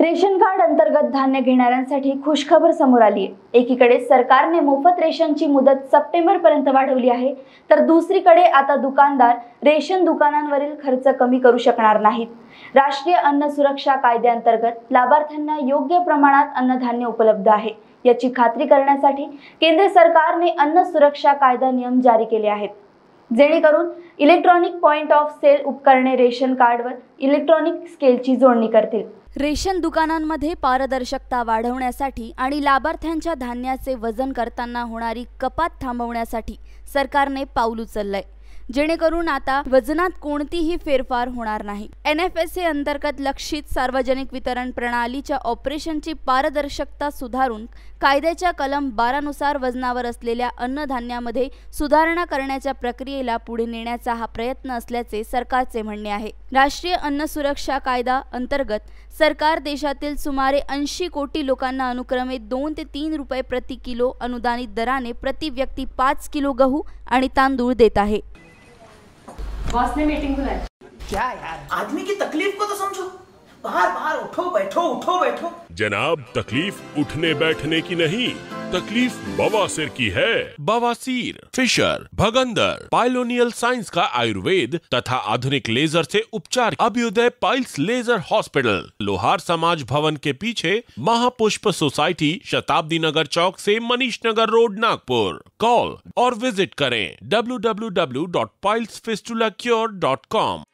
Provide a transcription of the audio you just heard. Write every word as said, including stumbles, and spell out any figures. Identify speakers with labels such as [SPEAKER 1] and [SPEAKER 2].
[SPEAKER 1] Ration card अंतर्गत धान्य घेणाऱ्यांसाठी खुशखबर समोर आली आहे। एकीकडे सरकारने मोफत रेशनची मुदत सप्टेंबर पर्यंत वाढवली आहे, तर दुसरीकडे आता दुकानदार रेशन दुकानांवरील खर्च कमी करू शकणार नाहीत। राष्ट्रीय अन्न सुरक्षा कायद्याअंतर्गत लाभार्थ्यांना योग्य प्रमाणात अन्नधान्य उपलब्ध आहे याची खात्री करण्यासाठी केंद्र सरकारने अन्न सुरक्षा कायदा नियम जारी केले आहेत, जेणेकरून इलेक्ट्रॉनिक पॉइंट ऑफ सेल उपकरणे रेशन कार्डवर इलेक्ट्रॉनिक स्केलची जोडणी करतील। रेशन दुकानांमध्ये पारदर्शकता वाढवण्यासाठी आणि लाभार्थ्यांच्या धान्याचे वजन करताना होणारी कपात थांबवण्यासाठी सरकारने पाऊल उचललंय, जेणेकरून आता वजनात कोणतीही फेरफार होणार नाही। एन एफ एस ए अंतर्गत लक्षित सार्वजनिक वितरण प्रणालीच्या ऑपरेशनची पारदर्शकता सुधारून कायद्याच्या कलम बारा नुसार वजनावर असलेल्या अन्नधान्यामध्ये सुधारणा करण्याच्या प्रक्रियेला पुढे नेण्याचा हा प्रयत्न असल्याचे सरकारचे म्हणणे आहे। राष्ट्रीय अन्न सुरक्षा कायदा अंतर्गत सरकार देशातील सुमारे ऐंशी कोटी लोकांना अनुक्रमे दोन ते तीन रुपये प्रति किलो अनुदानित दराने प्रति व्यक्ति पाँच किलो गहू आणि तांदूळ देत आहे।
[SPEAKER 2] बॉस ने मीटिंग बुलाई।
[SPEAKER 3] क्या यार, आदमी की तकलीफ को तो समझो। बाहर बाहर उठो बैठो उठो बैठो।
[SPEAKER 4] जनाब, तकलीफ उठने बैठने की नहीं, तकलीफ बवासीर की है। बवासीर, फिशर, भगंदर, पाइलोनियल साइंस का आयुर्वेद तथा आधुनिक लेजर से उपचार। Abhyudaya piles laser hospital, Lohar Samaj Bhavan के पीछे, महापुष्प सोसाइटी, शताब्दी नगर चौक से मनीष नगर रोड, नागपुर। कॉल और विजिट करें W W W dot piles fistula cure dot com.